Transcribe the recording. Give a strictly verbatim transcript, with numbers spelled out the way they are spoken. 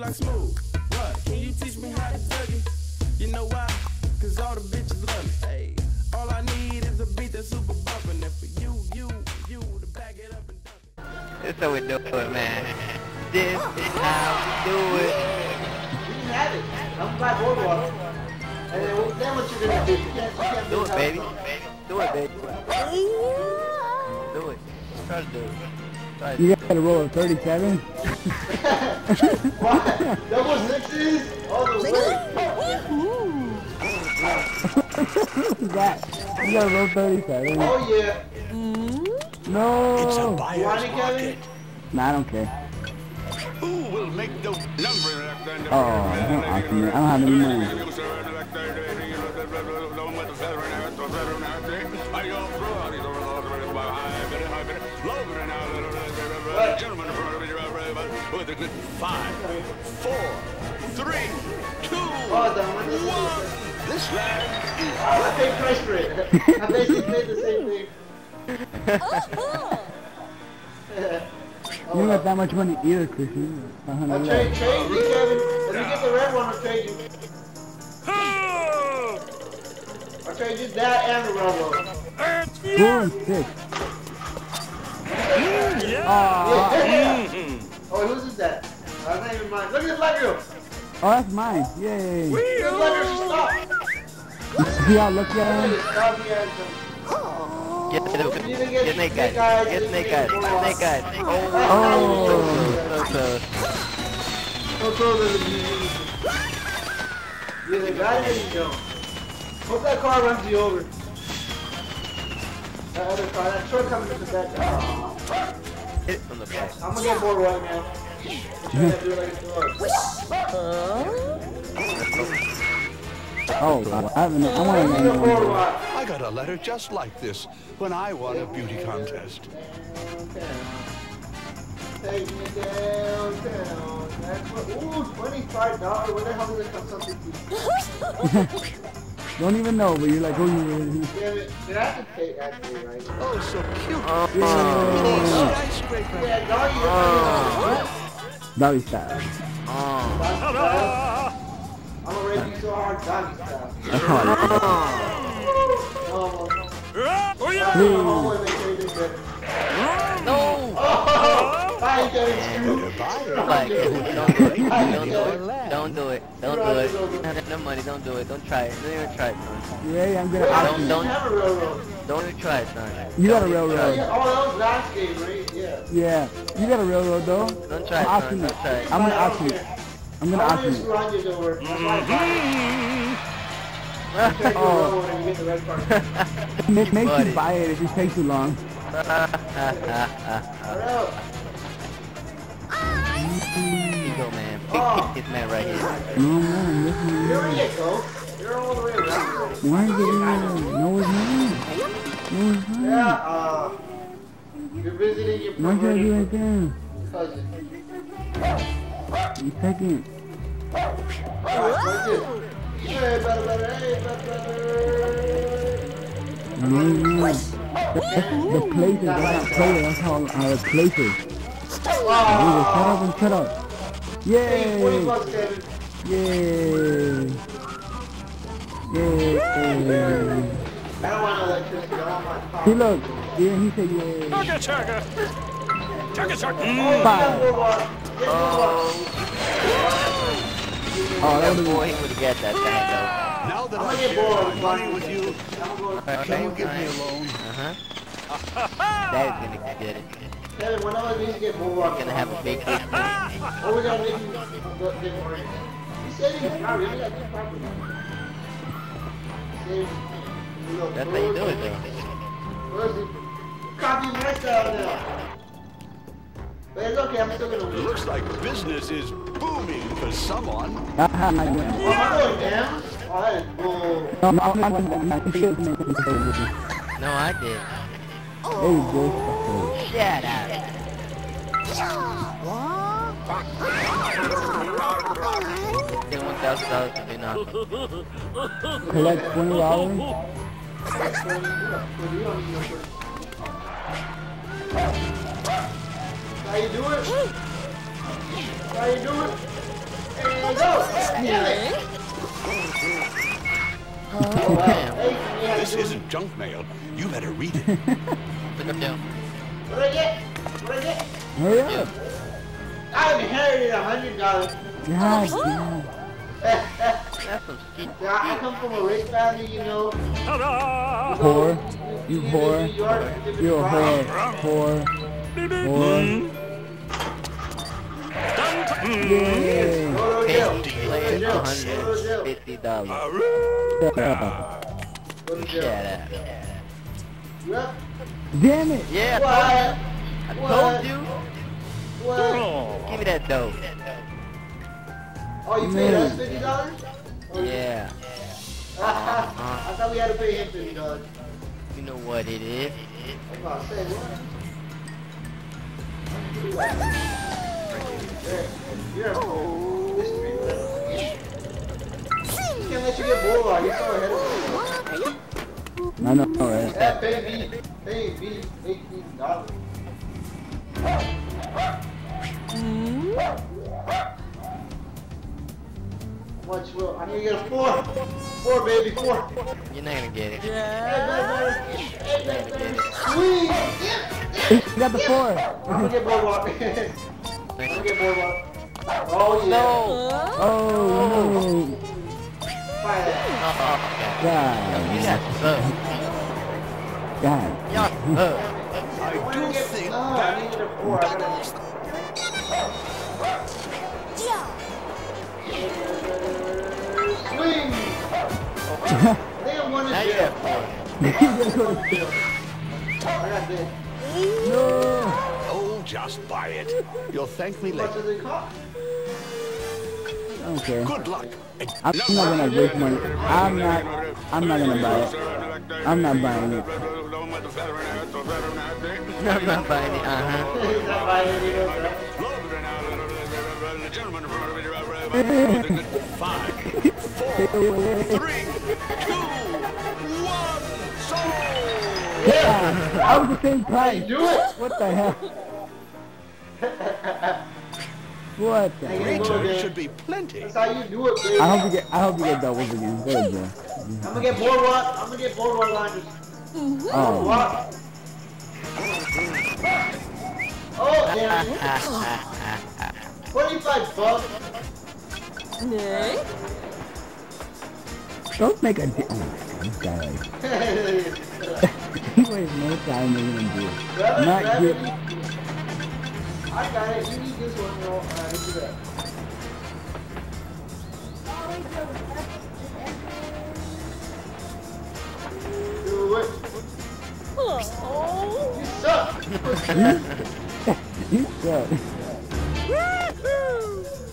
like smooth. What? Can you teach me how to tug it? You know why? Cause all the bitches love me. Hey, all I need is a beat that's super bumpin'. And for you, you, you to back it up and dump it. That's how we do it, man. This is how we do it. You can have it. I'm by boardwalk. And then what you gonna do? You can't, you can't do it, baby. Do it, baby. Do it. Try to do it. Try to you gotta roll a thirty-seven? What? Double sixes? All the way. What's that? You gotta roll thirty-seven. Oh yeah. No. It's a buyer's market. Nah, I don't care. Who will make the number? Oh, that's not awesome, man. I don't have any money. Five, four, three, two, one. This land is... I paid price for it. I basically paid the same thing. You don't got that much money either, Christian. I'll trade, trade you, Kevin. If you get the red one, I'll trade you. I'll trade you that and the red one. Four and six. Yeah. Oh, whose is that? That's not even mine. Look at the black girl. Oh, that's mine. Yay. Look at the black girl. She stopped. See how lucky I am? Get, get, get snake eyes. Get snake eyes. Snake eyes. Oh, oh. So close. So close. You either got it or you don't. Hope that car runs you over. That other car, that truck coming to the back. Oh. Hit it from the back. I'm gonna get bored right now. I'm trying to do it like it was. Oh, I haven't. I want to know. I got a letter just like this when I won a beauty contest. Take me downtown. That's what. Ooh, twenty-five dollars. Where the hell did it come something to? Don't even know, but you're like, oh, you. Yeah, did I have to pay actually, right? Oh, so cute. Oh, skyscraper. Yeah, doggy. Doggy style. Oh. I'm gonna raise you so hard, doggy style. That's hard. Oh, No! oh, I ain't getting screwed. Like, don't do it. Don't do it. Don't do it. Don't do it. No money. Don't do it. Don't try it. Don't even try it, son. Yeah, I'm gonna. Don't, don't, don't, have a railroad. don't even try it, son. You got a railroad. Oh, that was last game, right? Yeah. Yeah, you got a railroad though. Don't try it, son. Don't try it. I'm gonna auction it. I'm gonna auction it. Oh. Make, make you buy it if it takes too long. Here you go, man. Pick, pick this man right here. No, man, listen. Here you go. You're all the way around. Why is it here? No, it's not. No, it's not. Yeah, uh, you're visiting your Why should I do right there? cousin. You second. Alright, like this. Hey, better, better, hey, better, better. No, no. The, the places, that's not players, that's how our places. Wow. Shut up and shut up. Yay! forty bucks, Kevin. Yay! Yay! I don't want no electricity, I want my power. See, look. Yeah, he said yay. Chugga chugga. Chugga chugga. Five. Oh. Oh, that boy, he would get that thing, though. Now that I'm I gonna get share bored my with money money with you, Okay, can you give me a fine. loan? Uh-huh. That is gonna get it. Kevin, when I was need to get more We're rock, gonna have a big or we gotta make you get more. He said he's not really got good property. That's how you do it, though. Where's the copy my style now? But it's okay, I'm still gonna It win. looks like business is booming for someone. Haha, my God. Oh, I'm going down? Oh, that is bull. No, no, no, no, no, no. No, I did. There you go. Shut up. Get one thousand dollars to be nothing. Collect twenty dollars. How you do it? How you do it? Oh, wow. Hey, This isn't junk mail. You better read it. Look up down. what did I get? What did I get? Hurry up. I inherited a hundred dollars. God damn. That's some shit. Yeah, I come from a rich family, you know. Whore. You whore. New York, You're a whore. Whore. Whore. Yeah. Go to Pay jail. to play Go to jail. one hundred fifty dollars. Shut up. Go to Shut jail. up. Yep. Damn it. Yeah, What? I told you. I What? told you. What? Give me that dough. Oh, you paid us fifty dollars? Yeah. I thought we had to pay him fifty dollars. You know what it is. I was about to say, what? You're a mystery, man. Can't let you get bored. You're so ahead of me. I know, right? Yeah, pay me. Pay me eighteen dollars. Much will I need to get a four. Four, baby, four. You're not gonna get it. Hey, baby. Hey, baby. Sweet. You got the four. I'm gonna get boardwalk. I'm gonna get boardwalk. Oh, yeah. No. Oh, Fire that. Oh, God. you got suck. God. Y'all suck. I do think No, I that needed a four. I gotta... Swing! They don't want to Now you jail. got four. I got this. No. Oh, just buy it. You'll thank me How much later. does it cost? Okay. Good luck. I'm not gonna waste money. I'm not. I'm not gonna buy it. I'm not buying it. I'm not buying it. Uh-huh. He's not buying it either, bro. Five, four, three, two, one, sold! Yeah, I was the same price. Do it! What the hell? What the hell? Returns should be plenty. That's how you do it, baby. I hope you get. I hope you get doubles again. Go ahead, Joe. I'm gonna get boardwalk. I'm gonna get boardwalk liners. Oh. What? Oh, damn it. twenty-five bucks. Don't make a. Di oh my God, this guy. Like, he wastes no time making him do it. Grab it, Not grab good. it. I got it. You need this one, bro. Alright, let's do that. Do it. You suck. You suck.